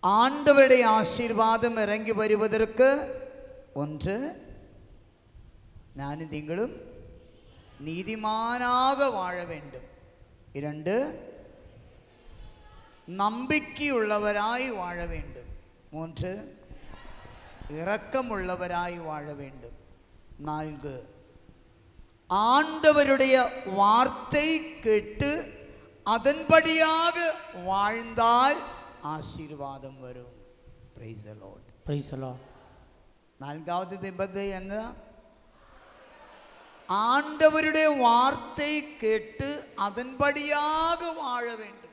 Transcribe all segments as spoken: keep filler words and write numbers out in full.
ஆண்டவருடைய ஆசீர்வாதம் இறங்கி வருவதற்கு ஒன்று, நானும் நீங்களும் நீதிமானாக வாழ வேண்டும். இரண்டு, நம்பிக்கையுள்ளவராய் வாழ வேண்டும். மூன்று, இரக்கமுள்ளவராய் வாழ வேண்டும். நான்கு, ஆண்டவருடைய வார்த்தை கேட்டு அதன்படியாக வாழ்ந்தால் ஆசீர்வாதம் வரும். Praise the Lord. Praise the Lord. நான்காவது நிபந்தனை என்ன? ஆண்டவருடைய வார்த்தை கேட்டு அதன்படியாக வாழ வேண்டும்.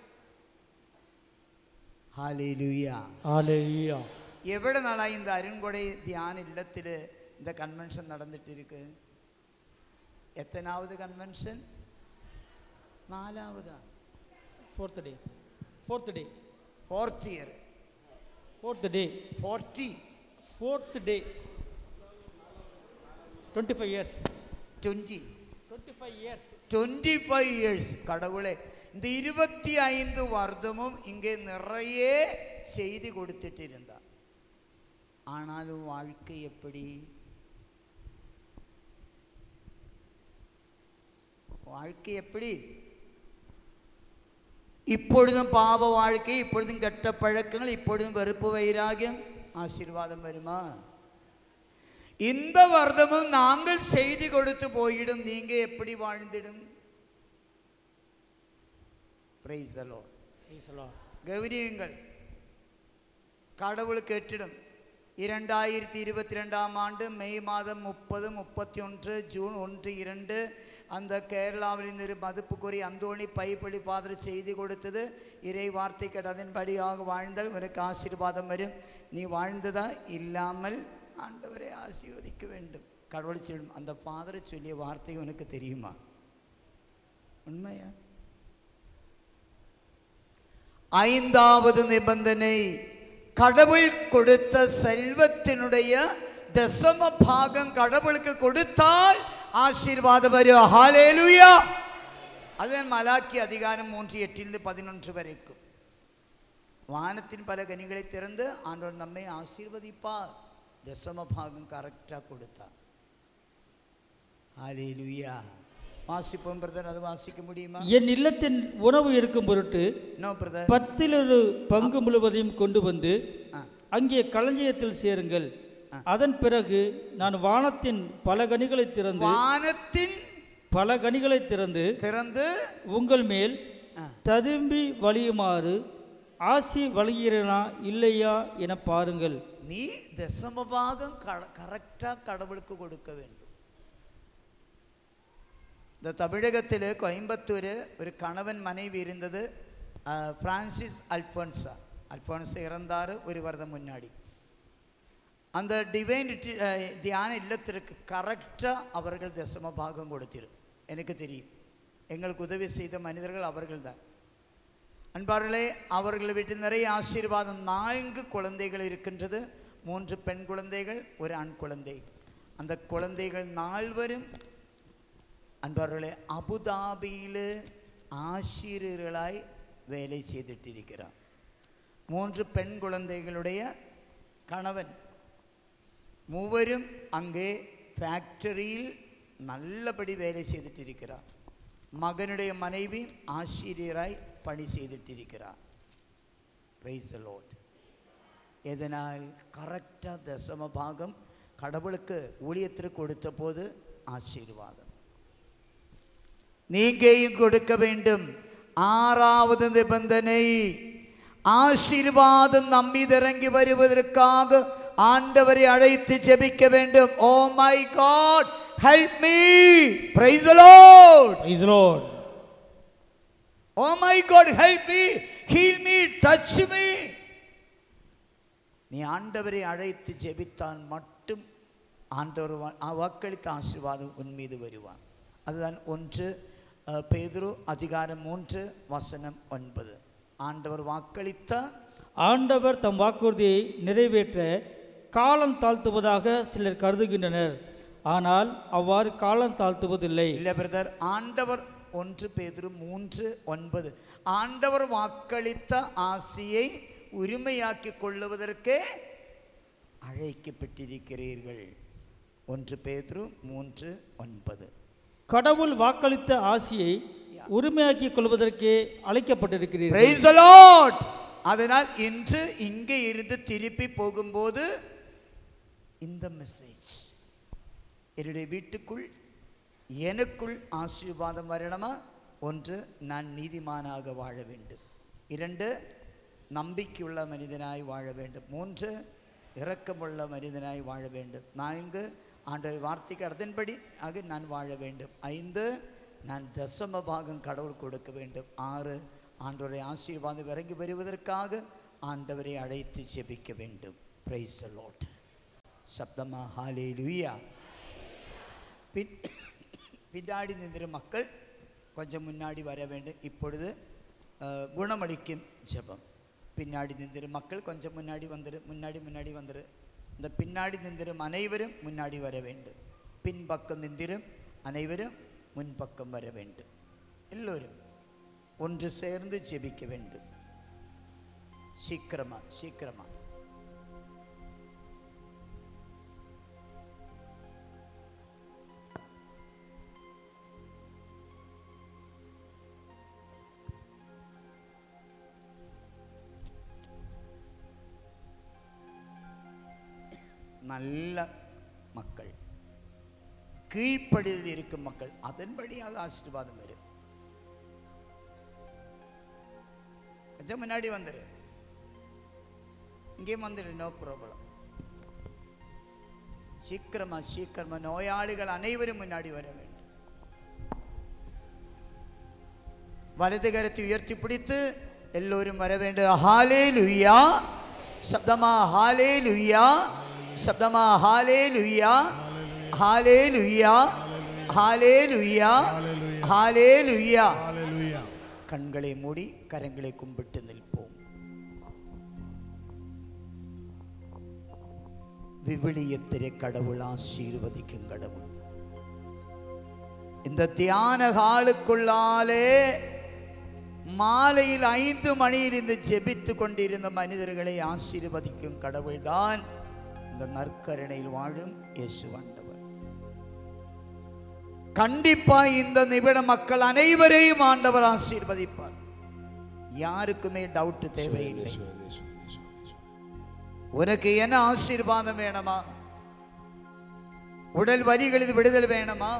ஹல்லேலூயா, ஹல்லேலூயா. எவ்வளவு நாளாக இந்த அருங்கொடை தியான இல்லத்தில் இந்த கன்வென்ஷன் நடந்துட்டு இருக்கு? எத்தனாவது கன்வென்ஷன்? நாலாவதா? Fourth day. Fourth day. Fourth year. Fourth day. Forty. Fourth day. Twenty five years. Twenty twenty five years. Twenty five years. கடவுளே, இந்த இருபத்தி ஐந்து வருடமும் இங்கே நிறைய செய்தி கொடுத்துட்டு இருந்தா. ஆனாலும் வாழ்க்கை எப்படி? வாழ்க்கை எப்படி? இப்பொழுதும் பாவ வாழ்க்கை, இப்பொழுதும் கெட்ட பழக்கங்கள், இப்பொழுதும் வெறுப்பு வைராகியம். ஆசீர்வாதம் வருமா? இந்த வருடமும் நாங்கள் செய்தி கொடுத்து போயிடும், நீங்க எப்படி வாழ்ந்திடும்? Praise the Lord. Praise the Lord. கௌரியுங்கள், கடவுள் கேட்டிடும். இரண்டாயிரத்தி இருபத்தி ரெண்டாம் ஆண்டு மே மாதம் முப்பது முப்பத்தி ஒன்று ஜூன் ஒன்று இரண்டு அந்த கேரளாவில் இருந்து மதிப்புக்குரிய அந்தோணி பைப்பளி ஃபாதர் செய்தி கொடுத்தது. இறை வார்த்தை கேட்டு அதன்படியாக வாழ்ந்தால் உனக்கு ஆசீர்வாதம் வரும். நீ வாழ்ந்ததா? இல்லாமல் ஆண்டவரை ஆசீர்வதிக்க வேண்டும். கடவுள் சொல்லும். அந்த ஃபாதரை சொல்லிய வார்த்தை உனக்கு தெரியுமா? உண்மையா? ஐந்தாவது நிபந்தனை, கடவுள் கொடுத்த செல்வத்தினுடைய தசம பாகம் கடவுளுக்கு கொடுத்தால் ஆசீர்வாதம் வரும். ஹல்லேலூயா. அதுதான் மலாக்கி அதிகாரம் மூன்று எட்டிலிருந்து பதினொன்று வரைக்கும். வானத்தின் பல கனிகளை திறந்து ஆண்டவர் நம்மை ஆசீர்வதிப்பார். தசம பாகம் கரெக்டா கொடுத்தா. ஹல்லேலூயா. வாசிப்போம் பிரதர். அது வாசிக்க முடியுமா? என் இல்லத்தின் உணவு இருக்கும் பொருட்டு நோ பிரதர், பத்தில் ஒரு பங்கு முழுவதையும் கொண்டு வந்து அங்கே களஞ்சியத்தில் சேருங்கள். அதன் பிறகு நான் வானத்தின் பல கனிகளை திறந்து வானத்தின் பல கனிகளை திறந்து திறந்து உங்கள் மேல் ததும்பி வழியுமாறு ஆசி வழங்குகிறேனா இல்லையா என பாருங்கள். நீ தசமபாகம் கரெக்டா கடவுளுக்கு கொடுக்க வேண்டும். இந்த தமிழகத்தில் கோயம்புத்தூர் ஒரு கணவன் மனைவி இருந்தது. பிரான்சிஸ் அல்போன்சா. அல்போன்சா இறந்தார் ஒரு வருடம் முன்னாடி. அந்த டிவைன் தியான இல்லத்திற்கு கரெக்டாக அவர்கள் தசம பாகம் கொடுத்திரும். எனக்கு தெரியும். எங்களுக்கு உதவி செய்த மனிதர்கள் அவர்கள் தான். அன்பார்களே, அவர்கள் வீட்டில் நிறைய ஆசீர்வாதம். நான்கு குழந்தைகள் இருக்கின்றது. மூன்று பெண் குழந்தைகள், ஒரு ஆண் குழந்தை. அந்த குழந்தைகள் நால்வரும் அன்பார்களே அபுதாபியில் ஆசிரியர்களாய் வேலை செய்துட்டிருக்கிறார். மூன்று பெண் குழந்தைகளுடைய கணவன் மூவரும் அங்கே ஃபேக்டரியில் நல்லபடி வேலை செய்துட்டிருக்கிறார். மகனுடைய மனைவி ஆசிரியராய் பணி செய்துட்டிருக்கிறார். Price the Lord. எதனால்? கரெக்டாக தசம பாகம் கடவுளுக்கு ஊழியத்திற்கு கொடுத்த போது ஆசீர்வாதம் நீங்கேயும் கொடுக்க வேண்டும். ஆறாவது நிபந்தனை, ஆசீர்வாதம் நம்மீது இறங்கி வருவதற்காக ஆண்டவரை அழைத்து ஜெபிக்க வேண்டும். Oh my God, help me. Praise the Lord. Praise the Lord. Oh my God, help me, heal me, touch me. நீ ஆண்டவரை அழைத்து ஜெபித்தான் மட்டும் ஆண்டவர் வாக்களித்த ஆசீர்வாதம் உன் மீது வருவான். அதுதான் ஒன்று பேதுரு அதிகாரம் மூன்று வசனம் ஒன்பது. ஆண்டவர் வாக்களித்த ஆண்டவர் தம் வாக்குறுதியை நிறைவேற்ற காலம் தாழ்த்துவதாக சிலர் கருதுகின்றனர். ஆனால் அவ்வாறு காலம் தாழ்த்துவதில்லை. இல்லை பிரதர், ஆண்டவர் ஒன்று பேதுரு மூன்று ஒன்பது, ஆண்டவர் வாக்களித்த ஆசியை உரிமையாக்கிக் கொள்ளுவதற்கே அழைக்கப்பட்டிருக்கிறீர்கள். ஒன்று பேதுரு மூன்று ஒன்பது. கடவுள் வாக்களித்த ஆசியை உரிமையாக்கிக் கொள்வதற்கே அழைக்கப்பட்டிருக்கிறீர்கள். Praise the Lord. அதனால் இன்று இங்கே இருந்து திருப்பி போகும்போது இந்த மெசேஜ், என்னுடைய வீட்டுக்குள் எனக்குள் ஆசீர்வாதம் வரணுமா? ஒன்று, நான் நீதிமானாக வாழ வேண்டும். இரண்டு, நம்பிக்கையுள்ள மனிதனாய் வாழ வேண்டும். மூன்று, இரக்கமுள்ள மனிதனாய் வாழ வேண்டும். நான்கு, ஆண்டவர் வார்த்தைக்கு அதன்படி ஆக நான் வாழ வேண்டும். ஐந்து, நான் தசம பாகம் கடவுள் கொடுக்க வேண்டும். ஆறு, ஆண்டவரை ஆசீர்வாதம் இறங்கி வருவதற்காக ஆண்டவரை அழைத்து ஜெபிக்க வேண்டும். Price the Lord. சப்தமா ஹல்லேலூயா. பின் பின்னாடி நின்ற மக்கள் கொஞ்சம் முன்னாடி வர வேண்டும். இப்பொழுது குணமளிக்கும் ஜெபம். பின்னாடி நின்றும் மக்கள் கொஞ்சம் முன்னாடி வந்துரு, முன்னாடி முன்னாடி வந்துரு. இந்த பின்னாடி நின்றும் அனைவரும் முன்னாடி வர வேண்டும். பின்பக்கம் நின்றும் அனைவரும் முன்பக்கம் வர வேண்டும். எல்லோரும் ஒன்று சேர்ந்து ஜெபிக்க வேண்டும். சீக்கிரமா சீக்கிரமா. நல்ல மக்கள், கீழ்ப்படிதல் இருக்கும் மக்கள், அதன்படியாக ஆசீர்வாதம் வரும். கொஞ்சம் முன்னாடி வந்துரு, இங்கே வந்துடு, நோ ப்ராப்ளம். சீக்கிரமா சீக்கிரமா. நோயாளிகள் அனைவரும் முன்னாடி வர வேண்டும். வலது கரத்தை உயர்த்தி பிடித்து எல்லோரும் வர வேண்டும். ஹல்லேலூயா. சப்தமா ஹல்லேலூயா. சப்தமா ஹல்லேலூயா. ஹல்லேலூயா. ஹல்லேலூயா. ஹல்லேலூயா. கண்களை மூடி கரங்களை கும்பிட்டு நிற்போம். விவிலியத்திலே கடவுள் ஆசீர்வதிக்கும் கடவுள். இந்த தியான காலுக்குள்ளாலே மாலையில் ஐந்து மணியில் இருந்து ஜெபித்து கொண்டிருந்த மனிதர்களை ஆசீர்வதிக்கும் கடவுள் தான் இந்த நற்கருணையில் வாழும் இயேசு ஆண்டவர். கண்டிப்பா இந்த நிமிட மக்கள் அனைவரையும் ஆண்டவர் ஆசீர்வதிப்பார். யாருக்குமே டவுட் தேவையில்லை. உனக்கு என்ன ஆசீர்வாதம் வேணுமா? உடல் வலிகளில் விடுதல் வேணுமா?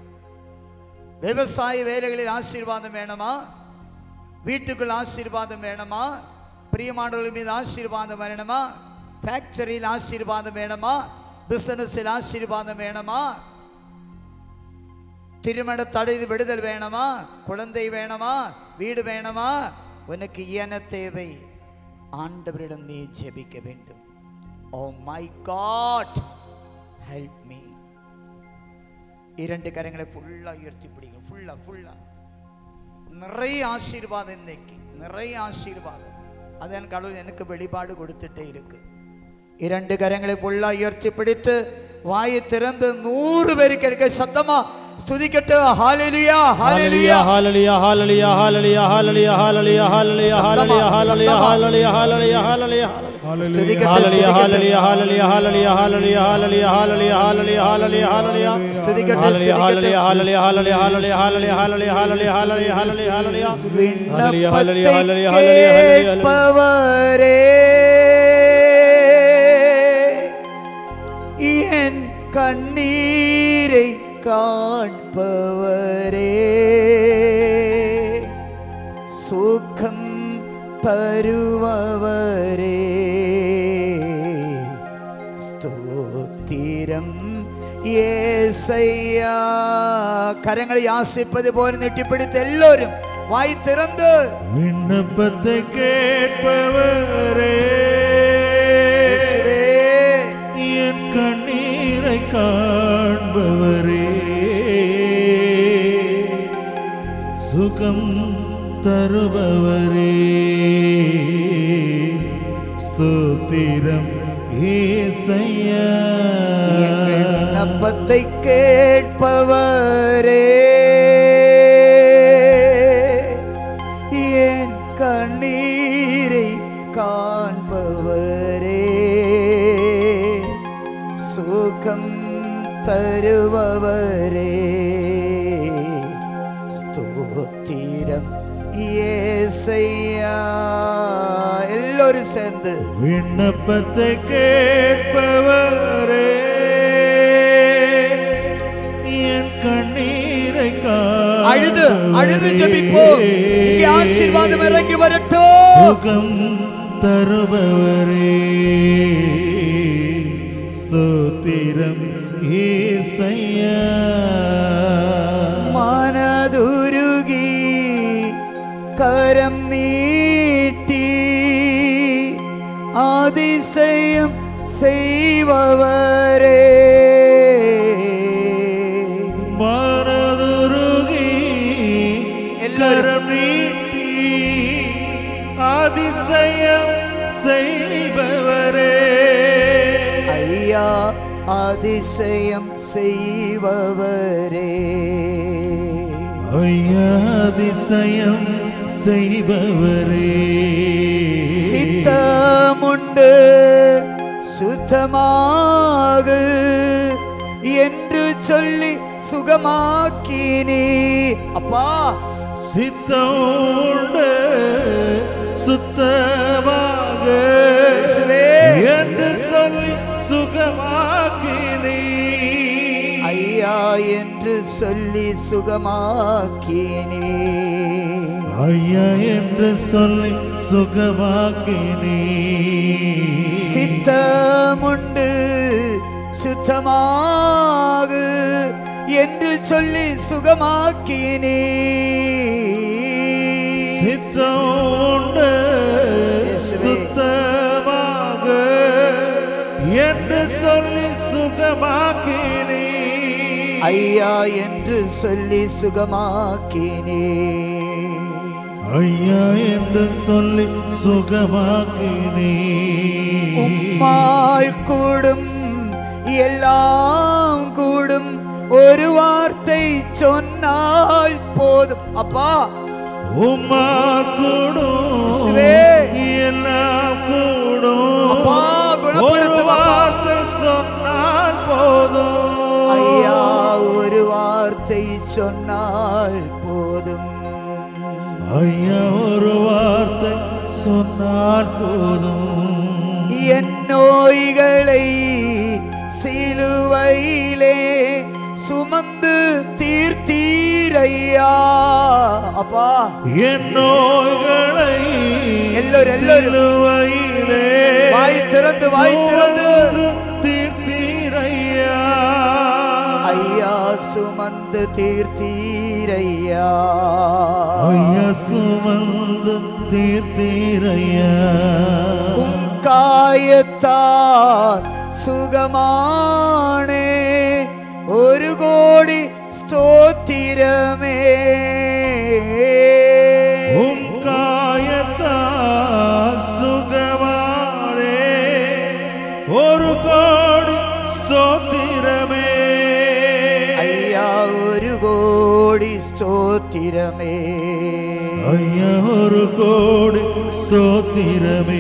விவசாய வேலைகளில் ஆசீர்வாதம் வேணுமா? வீட்டுக்குள் ஆசீர்வாதம் வேணுமா? பிரியமானவர்கள் மீது ஆசீர்வாதம் வேணுமா? ஃபேக்டரியில் ஆசீர்வாதம் வேணுமா? பிசினஸில் ஆசீர்வாதம் வேணுமா? திருமண தடை விடுதல் வேணுமா? குழந்தை வேணுமா? வீடு வேணுமா? உனக்கு என்ன தேவை? ஆண்டவரிடம் நீ ஜெபிக்க வேண்டும். Oh my God, help me. இரண்டு கரங்களை ஃபுல்லா உயர்த்தி பிடிக்கும். ஃபுல்லா ஃபுல்லா நிறைய ஆசீர்வாதம். இன்னைக்கு நிறைய ஆசீர்வாதம். அதன் கடவுள் எனக்கு வெளிப்பாடு கொடுத்துட்டே இருக்கு. இரண்டு கரங்களை ஃபுல்லா உயர்த்தி பிடித்து வாயை திறந்து நூறு பேருக்கு எடுக்க சத்தமா ஸ்துதிக்கட்டு. ஹல்லேலூயா ஹல்லேலூயா ஹல்லேலூயா ஹல்லேலூயா ஹல்லேலூயா ஹல்லேலூயா ஹல்லேலூயா ஹல்லேலூயா ஹல்லேலூயா ஹல்லேலூயா ஹல்லேலூயா ஹல்லேலூயா ஹல்லேலூயா ஸ்துதிக்கட்டு. ஹல்லேலூயா ஹல்லேலூயா ஹல்லேலூயா ஹல்லேலூயா ஹல்லேலூயா ஹல்லேலூயா ஹல்லேலூயா ஹல்லேலூயா ஹல்லேலூயா ஹல்லேலூயா ஸ்துதிக்கட்டு. ஹல்லேலூயா ஹல்லேலூயா ஹல்லேலூயா ஹல்லேலூயா ஹல்லேலூயா ஹல்லேலூயா ஹல்லேலூயா ஹல்லேலூயா ஹல்லேலூயா ஹல்லேலூயா ஹல்லேலூயா ஹல்லேலூயா ஹல்லேலூயா ஹல்லேலூயா கேட்பவரே, என் கண்ணீரை காண்பவரே, சுகம் தருபவரே, ஸ்தோத்திரம் இயேசையா. கரங்களை யாசிப்பது போல நீட்டிப்பிடித்து எல்லோரும் வாய் திறந்து விண்ணப்பத்தை கேட்பவரே, என் கண்ணீரை காண்பவரே, சுகம் தருபவரே, ஸ்தோத்திரம் இயேசையா. விண்ணப்பத்தை கேட்பவரே, என் கண்ணீரை காண்பவரே, தருபவரே ஸ்தோத்திரம் இயேசையா. எல்லோரும் சேர்ந்து விண்ணப்பத்தை கேட்பவரே என் கண்ணீரை அழுது அழுது ஜெபிப்போம். இங்கே ஆசீர்வாதம் இறங்கி வரட்டும். சுகம் தருபவரே ஸ்தோத்திரம் இயேசையா. மனதுருகி கரம் நீட்டி அதிசயம் செய்பவரே மனதுருகி கரம் நீட்டி அதிசயம் செய்பவரே ஐயா அதிசயம் செய்பவரே ஐயா அதிசயம் செய்பவரே சித்தமுண்டு சுத்தமாக என்று சொல்லி சுகமாக்கினி அப்பா. சித்தமுண்டு சுத்தமாக என்று சொல்லி சுகமாக்கினி ஐயா என்று சொல்லி சுகமாக்கினி ஐயா என்று சொல்லி சுகமாக்கினி. சித்தமுண்டு சுத்தமாக என்று சொல்லி சுகமாக்கினி சித்தமுண்டு சுத்தமாக என்று சொல்லி சுகமாக்கினி ஐயா என்று சொல்லி சுகமாக்கினே ஐயா என்று சொல்லி சுகமாக்கினே. உம்மால் கூடும் எல்லாம் கூடும் ஒரு வார்த்தை சொன்னால் போதும் அப்பா. உம்மால் கூடும் எல்லாம் கூடும் அப்பா. ஒரு வார்த்தை சொன்னால் போதும் ஐயா ஒரு வார்த்தை சொன்னால் போதும் ஐயா ஒரு வார்த்தை சொன்னால் போதும். என் நோய்களை சிலுவையிலே சுமந்து தீர்த்தீரையா அப்பா. என் நோய்களை எல்லோரும் சிலுவையிலே வாய் திறந்து வாய் திறந்து தீர்த்தீரையா ஐயா சுமந்து தீர்த்தீரையா ஐயா சுமந்து தீர்த்தீரையா. உம் காயத்தால் சுகமானே ஒரு கோடி ஸ்தோத்திரமே. உம் காயத்தால் சுகமானே ஒரு கோடி ஸ்தோத்திரமே. ஐயா ஒரு கோடி ஸ்தோத்திரமே. ஐயா ஒரு கோடி ஸ்தோத்திரமே.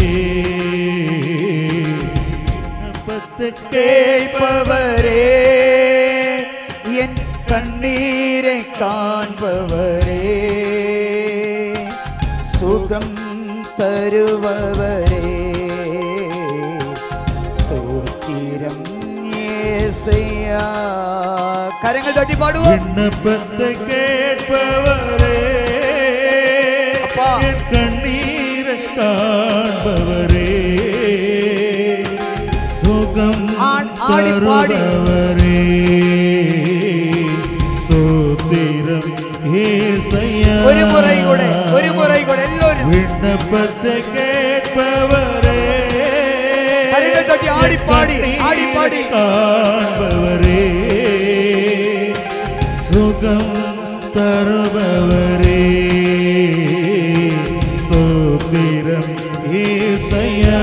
கேட்பவரே என் கண்ணீரை காண்பவரே சுகம் தருபவரே ஸ்தோத்திரம் இயேசையா. கரங்கள் தட்டி பாடுவோம். விண்ணப்பத்தை கேட்பவரே அப்பா. என் கண்ணீரை காண்பவரே சுகம் தருபவரே ஸ்தோத்திரம் இயேசையா. ஒரு முறை கூட ஒரு முறை கூட எல்லோரும் விண்ணப்பத்தை கேட்பவரே கரங்கள் தட்டி ஆடி பாடி ஆடி பாடி காண்பவரே சுகம் தருபவரே ஸ்தோத்திரம் இயேசையா.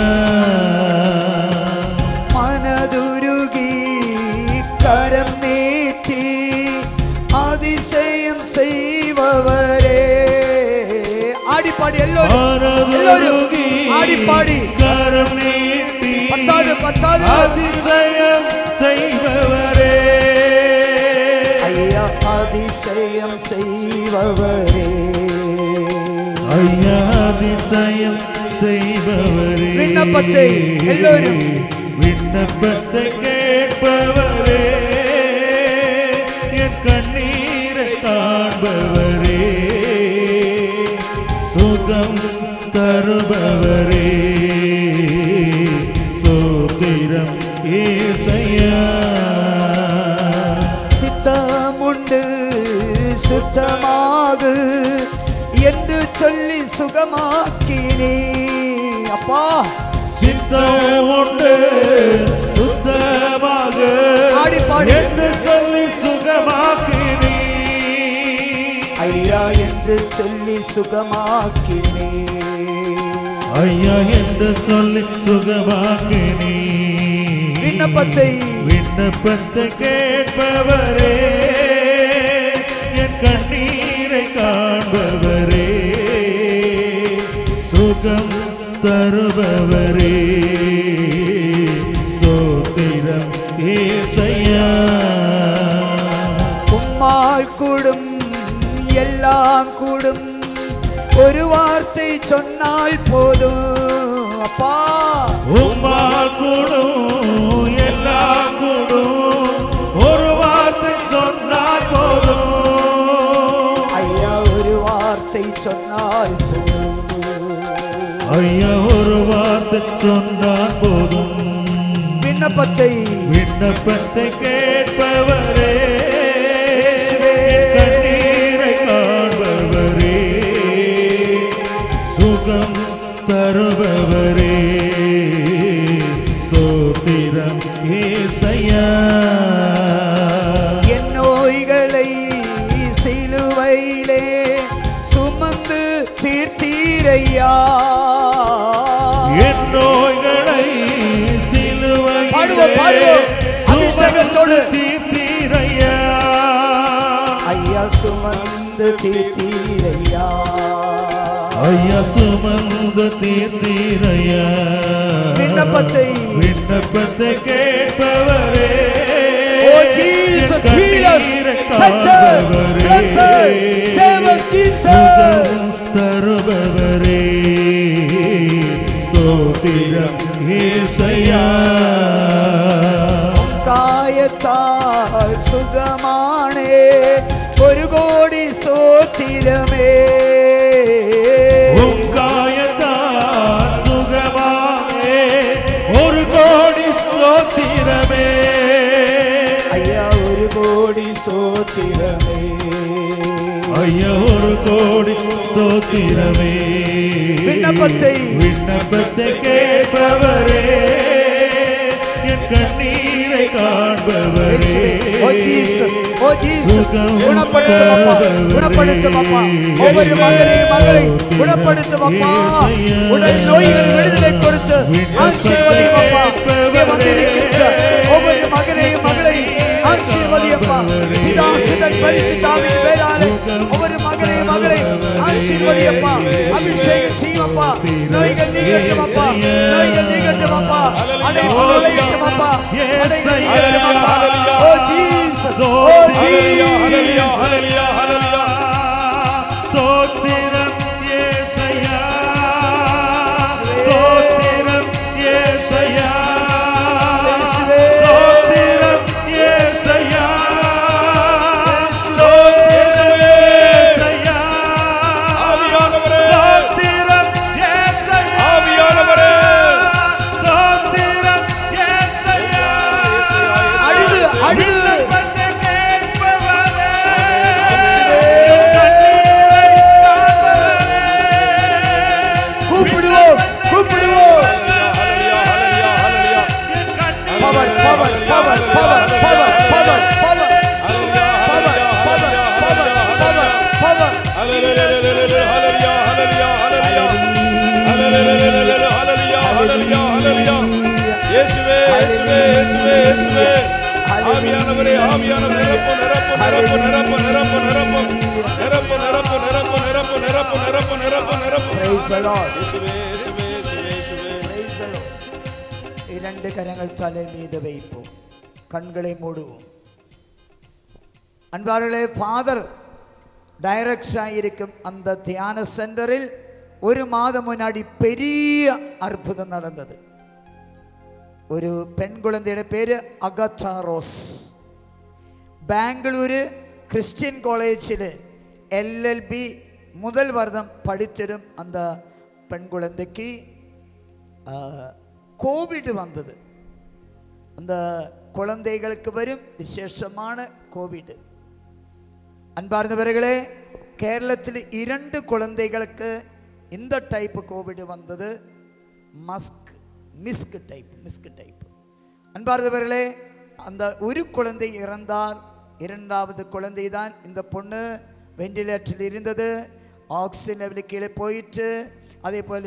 மனதுருகி கரம் நீட்டி அதிசயம் செய்பவரே ஆடி பாடி எல்லோரும் எல்லோரும் ஆடி பாடி கரம் நீட்டி பத்தாது பத்தாது அதிசயம் செய்பவரே தருபவரே, ஐயா அதிசயம் செய்பவரே, விண்ணப்பத்தை எல்லோரும் விண்ணப்பத்தை கேட்பவரே, என் கண்ணீரை காண்பவரே, சுகம் தருபவரே, சோத்திரம் ஏசையா. சித்தமுண்டு சுத்தமாகு என்று சொல்லி சுகமாக்கினே அப்பா. சித்தம் உண்டு சுத்தமாக ஆடி பாடி என்று சொல்லி சுகமாக்கினே, ஐயா என்று சொல்லி சுகமாக்கினே, ஐயா என்று சொல்லி சுகமாக்கினே. விண்ணப்பத்தை விண்ணப்பத்தை கேட்பவரே, என் கண்ணீரை காண்பவரே, சுகம் தருபவரே, சோத்திரம் ஏசையா. உம்மால் கூடும் எல்லாம் கூடும், ஒரு வார்த்தை சொன்னால் போதும் அப்பா. உம்மால் கூடும் எல்லாம் கூடும், ஒரு வார்த்தை சொன்னால் போதும். ஐயா ஒரு வார்த்தை சொன்னால் போதும், ஐயா ஒரு வார்த்தை சொன்னால் போதும். விண்ணப்பத்தை விண்ணப்பத்தை கேட்பவரே, இயேசுவே, கண்ணீரை காண்பவரே, சுகம் தருபவரே, சோத்திரம் ஏசையா. என் நோய்களை சிலுவையிலே சுமந்து தீர்த்தீரையா, என் நோய்களை பாடுவோம், பாடுவோம். அபிஷேகத்தோடு. சிலுவையிலே தீர்த்தீரையா, ஐயா சுமந்து தீர்த்தீரையா, ஐயா சுமந்து தீர்த்தீரையா. விண்ணப்பத்தை விண்ணப்பத்தை கேட்பவரே, Oh Jesus, heal us, touch us, bless us, save us, Jesus. சுகம் தருபவரே, சோத்திரம் ஏசையா. காயத்தால் சுகமானே ஒரு கோடி ஸ்தோத்திரமே, உம் காயத்தால் சுகமானே ஒரு கோடி ஸ்தோத்திரமே, ஐயா ஒரு கோடி ஸ்தோத்திரமே, ஐயா ஒரு கோடி ஸ்தோத்திரமே. விண்ணப்பத்தை விண்ணப்பத்தை கேட்பவரே, என் கண்ணீரை காண்பவரே, Oh Jesus, oh Jesus, குணப்படுத்தும் அப்பா, குணப்படுத்தும் அப்பா, ஒவ்வொரு மகனையும் மகளை குணப்படுத்தும் அப்பா, உடல் நோய்கள் விடுதலை கொடுத்து ஆசீர்வதியும் அப்பா. இங்கே வந்திருக்கின்ற ஒவ்வொரு மகனையும் மகளை ஆசீர்வதியப்பா. பிதா சுதன் பரிசுத்த ஆவியின் பெயராலே ஒவ்வொரு மகனையும் மகளை ஆசீர்வதியப்பா. அபிஷேகம் செய்யப்பா. நோய்கள் நீங்கட்டும் அப்பா, நோய்கள் நீங்கட்டும் அப்பா, அனைத்து நோய்களும் அப்பா, அனைத்து நீங்கட்டும் அப்பா. Oh Jesus, oh Jesus. சோத்திரம் ஏசையா, சோத்திரம் ஏசையா, சோத்திரம் ஏசையா, சோத்திரம் ஏசையா, சோத்திரம் ஏசையா, சோத்திரம் ஏசையா. அழுது அழுது கூப்பிடுவோம் கூப்பிடுவோம். Power power power power power power power power power power power Praise the Lord. Praise the Lord. இரண்டு கரங்கள் தலை மீது வைப்போம், கண்களை மூடுவோம். அன்பார்களே, ஃபாதர் டைரக்டாக இருக்கும் அந்த தியான சென்டரில் ஒரு மாதம் முன்னாடி பெரிய அற்புதம் நடந்தது. ஒரு பெண் குழந்தையோட பேரு அகத்தா ரோஸ். பெங்களூரு கிறிஸ்டியன் காலேஜில் எல்எல்பி முதல் வருடம் படித்திடும் அந்த பெண் குழந்தைக்கு கோவிட் வந்தது. அந்த குழந்தைகளுக்கு வரும் விசேஷமான கோவிட். அன்பார்ந்தவர்களே, கேரளத்தில் இரண்டு குழந்தைகளுக்கு இந்த டைப்பு கோவிட் வந்தது. மஸ்க் மிஸ்க் டைப் மிஸ்க் டைப் அன்பார்ந்தவர்களே, அந்த ஒரு குழந்தை இறந்தார். இரண்டாவது குழந்தை தான் இந்த பொண்ணு வெண்டிலேட்டரில் இருந்தது. ஆக்சிஜன் லெவலுக்கு கீழே போயிட்டு, அதே போல்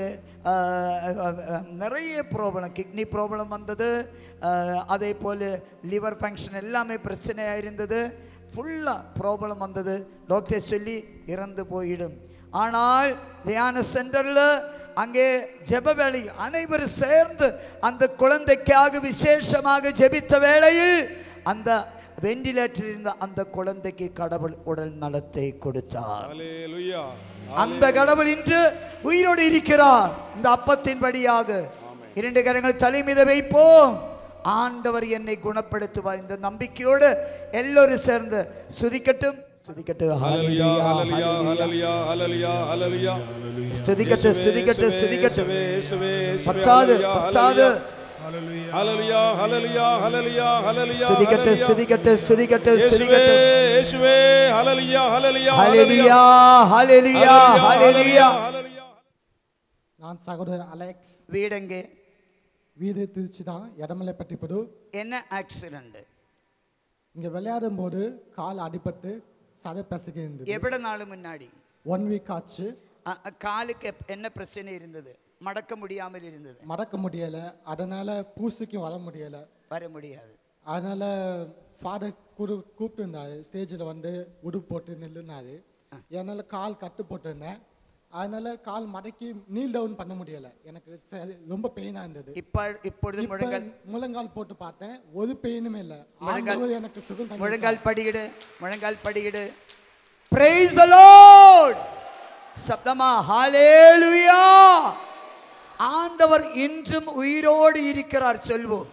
நிறைய ப்ராப்ளம், கிட்னி ப்ராப்ளம் வந்தது. அதே போல் லிவர் ஃபங்க்ஷன் எல்லாமே பிரச்சனையாக இருந்தது. ஃபுல்லாக ப்ராப்ளம் வந்தது. டாக்டர் சொல்லி இறந்து போயிடும். ஆனால் தியான சென்டரில் அங்கே ஜெப வேளையில் அனைவரும் சேர்ந்து அந்த குழந்தைக்காக விசேஷமாக ஜெபித்த வேளையில் அந்த வெண்டிலேட்டரில் இருந்த அந்த குழந்தைக்கு கடவுள் உடல் நலத்தை கொடுத்தார். அந்த கடவுள் இன்று உயிரோடு இருக்கிறார். இந்த அப்பத்தின் படியாக இரண்டு கரங்கள் தலை மீது வைப்போம். ஆண்டவர் என்னை குணப்படுத்துவார். இந்த நம்பிக்கையோடு எல்லோரும் சேர்ந்து சுதிக்கட்டும் ஸ்துதிக்கட்டும். ஹல்லேலூயா ஹல்லேலூயா ஹல்லேலூயா ஹல்லேலூயா. ஸ்துதிக்கட்டும் ஸ்துதிக்கட்டும் ஸ்துதிக்கட்டும். பச்சாது பச்சாது. ஹல்லேலூயா ஹல்லேலூயா ஹல்லேலூயா ஹல்லேலூயா. ஸ்துதிக்கட்டும் ஸ்துதிக்கட்டும் ஸ்துதிக்கட்டும் ஸ்துதிக்கட்டும். இயேசுவே ஹல்லேலூயா ஹல்லேலூயா ஹல்லேலூயா ஹல்லேலூயா ஹல்லேலூயா. நான் சகோதரர் அலெக்ஸ். வீடெங்கே? வீடு திருச்சி தான், எடமலைப்பட்டிப்புது. என்ன ஆக்சிடென்ட்? இங்கே விளையாடும் போது கால் அடிபட்டு சதை பிசகி இருந்தது. எவ்வளவு நாள் முன்னாடி? ஒன் வீக் ஆச்சு. காலுக்கு என்ன பிரச்சனை இருந்தது? மடக்க முடியாமல் இருந்தது. மடக்க முடியலை, அதனால் பூசிக்கும் வர முடியலை, வர முடியாது. அதனால் ஃபாதர் கூடு கூப்பிட்டு இருந்தார். ஸ்டேஜில் வந்து உடுப்பு போட்டு நில்லுனாரு. என்னால் கால் கட்டு போட்டிருந்தேன். அதனால கால் மடக்கி நீல் டவுன் பண்ண முடியலை. எனக்கு ரொம்ப பெயினாக இருந்தது. இப்போ இப்பொழுது முழங்கால் முழங்கால் போட்டு பார்த்தேன், ஒரு பெயினுமே இல்லை. எனக்கு சுகம். முழங்கால் படியிடு, முழங்கால் படியிடு. Praise the Lord. சப்தமா ஹல்லேலூயா. ஆண்டவர் இன்றும் உயிரோடு இருக்கிறார் சொல்வோம்.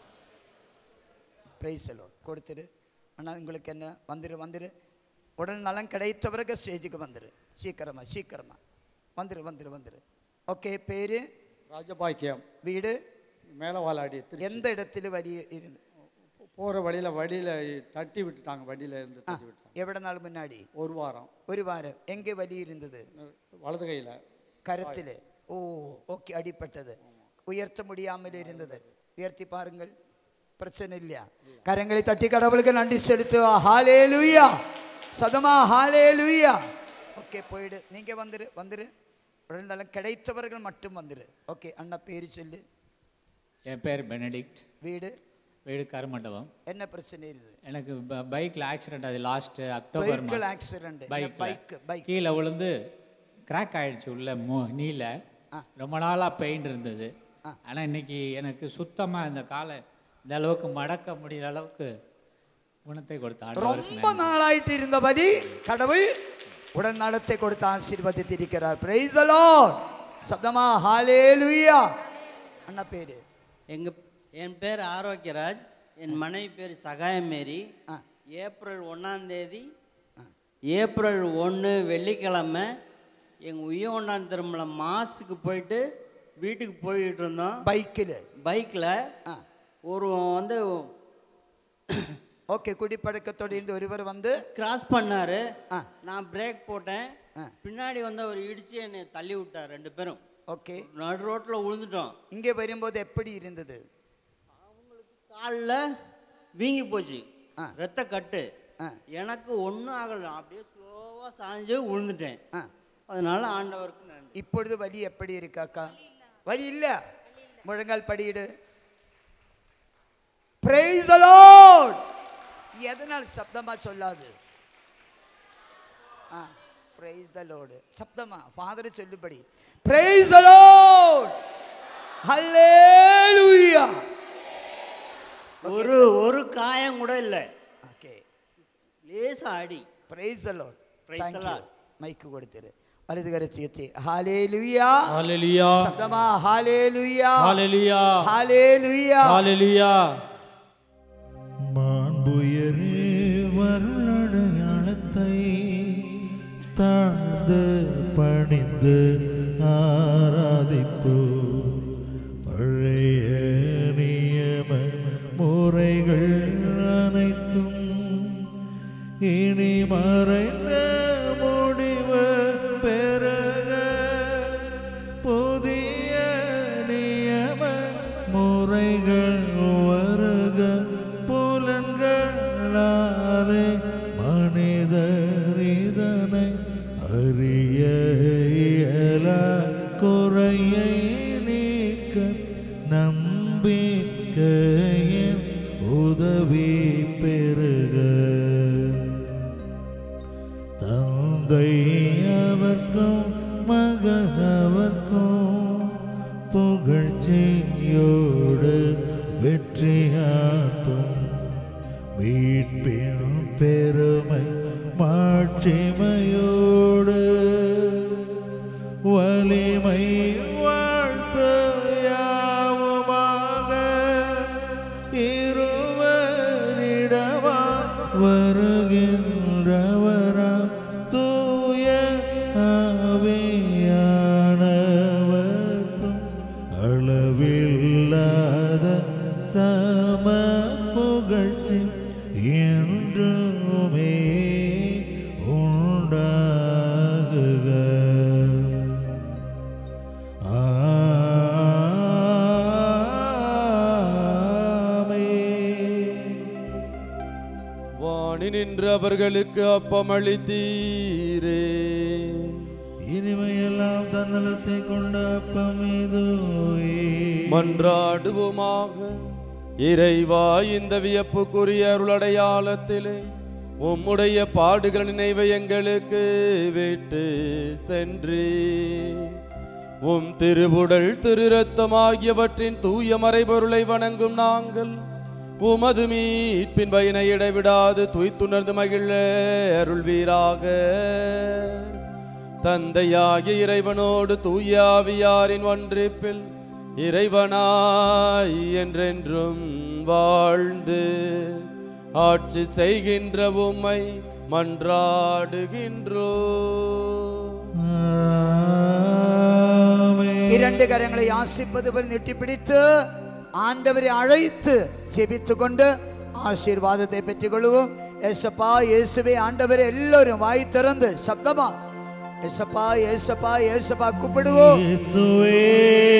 Praise the Lord. கொடுத்துரு அண்ணா. உங்களுக்கு என்ன? வந்துரு வந்துரு. உடல் நலம் கிடைத்தவர்கள் ஸ்டேஜுக்கு வந்துரு. சீக்கிரமா சீக்கிரமா வந்துரு வந்துரு வந்துரு. ஓகே. பேரு? ராஜபாக்கியம். வீடு? மேலவாலாடி. எந்த இடத்துல வழி இருந்து? போகிற வழியில் வழியில் தட்டி விட்டுட்டாங்க. வழியில் இருந்து தட்டி விட்டாங்க. எவ்வளோ நாள் முன்னாடி? ஒரு வாரம். ஒரு வாரம். எங்கே வலி இருந்தது? வலது கையில், கருத்தில். Oh okay. அடிப்பட்டது. உயர்த்த முடியாமல் இருந்தது. உயர்த்தி பாருங்கள். பிரச்சனை இல்லையா? கரங்களை தட்டி கடவுளுக்கு நன்றி செலுத்துவா. ஹல்லேலூயா. சதமா ஹல்லேலூயா. ஓகே. போயிடு. நீங்கள் வந்துரு வந்துரு. உடல் நலம் கிடைத்தவர்கள் மட்டும் வந்துரு. ஓகே. அண்ணா பேர் சொல்லு. என் பேர் பெனடிக்ட். வீடு? வீடு கருமண்டபம். என்ன பிரச்சனை இருக்குது? எனக்கு பைக்கில் ஆக்சிடென்ட். அது லாஸ்ட் அக்டோபர் மாதம் ஆக்சிடென்ட். பைக் பைக் பைக் கீழே விழுந்து கிராக் ஆகிடுச்சு உள்ள மோ நீல. ரொம்ப நாளாக பெயின் இருந்தது. ஆனால் இன்னைக்கு எனக்கு சுத்தமாக இந்த காலை இந்த அளவுக்கு மடக்க முடிகிற அளவுக்கு குணத்தை கொடுத்தாங்க. ரொம்ப நாளாயிட்டு இருந்த வலி கடவுள் உடல் நலத்தை கொடுத்து ஆசீர்வதித்திருக்கிறார். Price the Lord. சப்தமா ஹல்லேலூயா. அண்ணா பேரு? எங்க என் பேர் ஆரோக்கியராஜ். என் மனைவி பேர் சகாயமேரி. ஏப்ரல் ஒன்றாம் தேதி ஏப்ரல் ஒன்று வெள்ளிக்கிழமை எங்கள் உயிர் ஒன்றாம் திருமண மாசுக்கு போயிட்டு வீட்டுக்கு போயிட்டு இருந்தோம். பைக்கில் பைக்கில் ஒரு வந்து ஓகே குடிப்பழக்கத்தோடு இருந்து ஒருவர் வந்து கிராஸ் பண்ணாரு. நான் பிரேக் போட்டேன். பின்னாடி வந்து அவர் இடிச்சு என்னை தள்ளி விட்டார். ரெண்டு பேரும் ஓகே நடு ரோட்டில் விழுந்துட்டோம். இங்கே வரும்போது எப்படி இருந்தது? அவங்களுக்கு காலில் வீங்கி போச்சு, ரத்த கட்டு. எனக்கு ஒன்றும் ஆகலை. அப்படியே ஸ்லோவாக சாஞ்சு விழுந்துட்டேன். அதனால ஆண்டவருக்கு நன்றி. இப்பொழுது வலி எப்படி இருக்காக்கா? வலி இல்லை. முழங்கால் படியிடு. Praise the Lord. எதனால் சப்தமா சொல்லாது? ஆ Praise the Lord. சப்தமா ஃபாதர் சொல்லுபடி Praise the Lord. Hallelujah. ஒரு ஒரு காயம் கூட இல்லை. ஓகே. லேசா அடி. Praise the Lord. மைக்கு கொடுத்துரு. வலது கரச்சி வச்சு ஹalleluya ஹalleluya சத்தமா ஹalleluya ஹalleluya ஹalleluya ஹalleluya. மாண்புயரே வருளடையாளத்தை தாழ்ந்து பணிந்து ஆராதிப்போ. பழைய நியம முறைகள் அனைத்தும் இனி மறைந்த முடிவு பெருக. புதிய நியம முறைகள் வருக. புலன்களாலே மனிதர் இதனை அறிய இயலா. குறையை நீக்க நம்பிக்கையின் உதவி பெருக. தந்தை அவர்க்கும் மகனவர்க்கும் புகழ்ச்சியோடு வெற்றியாட்டும். மீட்பின் பெருமை மாட்சிமையோடு வலிமை வாழ்த்து யாவுமாக. இருவரிடமா வருகின்றவராம் தூய ஆவியானவர்க்கும் அளவில்லாத சம புகழ்ச்சி என்றுமே உண்டாகுக. வாணி நின்று அவர்களுக்கு அப்பமளித்தீரே. இனிமையெல்லாம் தன்னலத்தை கொண்ட அப்பம் இதுவே. மன்றாடுவோமாக. இறைவா, இந்த வியப்புக்குரிய அருளடையாளத்திலே உம்முடைய பாடுகள் நினைவை எங்களுக்கு விட்டு சென்றே. உம் திருவுடல் திரு ரத்தம் ஆகியவற்றின் தூய மறைபொருளை வணங்கும் நாங்கள் உமது மீட்பின் பயனை இடைவிடாது துய்த்துணர்ந்து மகிழ அருள்வீராக. தந்தையாகிய இறைவனோடு தூய ஆவியாரின் ஒன்றிப்பில் இறைவனாய் என்றென்றும் வாழ்ந்து ஆட்சி செய்கின்ற உம்மை மன்றாடுகின்றோ. இரண்டு கரங்களை ஆசிப்பது போல் நீட்டி பிடித்து ஆண்டவரை அழைத்து ஜெபித்து கொண்டு ஆசீர்வாதத்தை பெற்றுக் கொள்வோம். ஏசப்பா இயேசுவே ஆண்டவரை எல்லோரும் வாய் திறந்து சப்தமா ஏசப்பா ஏசப்பா ஏசப்பா கூப்பிடுவோம். இயேசுவே